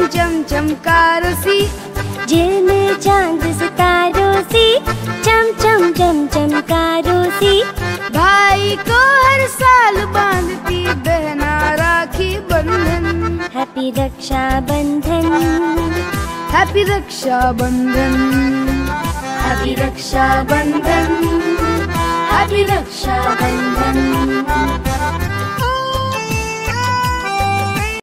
चम चमकारों सी, झिलमिल चांद सितारों सी, चम चम चम चमकारों सी। भाई को हर साल बांधती बहना राखी बंधन। हैप्पी रक्षा बंधन, हैप्पी रक्षा बंधन, हैप्पी रक्षा बंधन, हैप्पी रक्षा बंधन।